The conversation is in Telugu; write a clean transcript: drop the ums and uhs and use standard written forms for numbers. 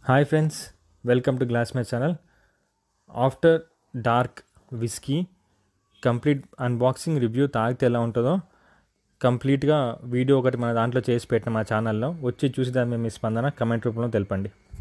Hi friends, welcome to glassmates channel. After dark whisky complete unboxing review తాగితే ఎలా ఉంటుందో కంప్లీట్గా వీడియో ఒకటి మన దాంట్లో చేసి పెట్టిన మా ఛానల్లో వచ్చి చూసి దాని మీ స్పందన కమెంట్ రూపంలో తెలపండి.